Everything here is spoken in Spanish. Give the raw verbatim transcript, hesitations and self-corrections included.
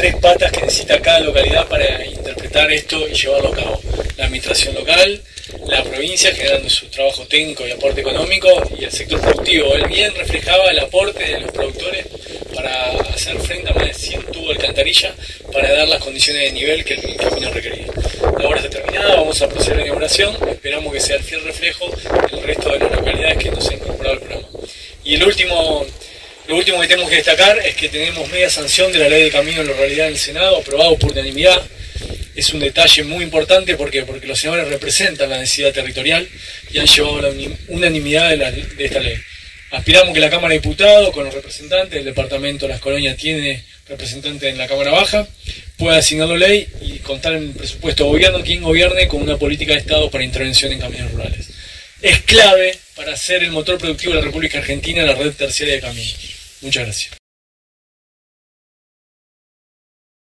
tres patas que necesita cada localidad para interpretar esto y llevarlo a cabo. La administración local, la provincia generando su trabajo técnico y aporte económico, y el sector productivo. Él bien reflejaba el aporte de los productores para hacer frente a más de cien tubos de alcantarilla para dar las condiciones de nivel que el camino requería. La obra está terminada, vamos a proceder a la inauguración, esperamos que sea el fiel reflejo del resto de las localidades que nos han incorporado al programa. Y el último, lo último que tenemos que destacar es que tenemos media sanción de la ley de camino en la ruralidad en el Senado, aprobado por unanimidad. Es un detalle muy importante porque, porque los senadores representan la necesidad territorial y han llevado la unanimidad de, la, de esta ley. Aspiramos que la Cámara de Diputados, con los representantes del Departamento de Las Colonias, tiene representantes en la Cámara Baja, pueda asignar la ley y contar en el presupuesto de gobierno quien gobierne con una política de Estado para intervención en caminos rurales. Es clave para ser el motor productivo de la República Argentina en la red terciaria de caminos. Muchas gracias.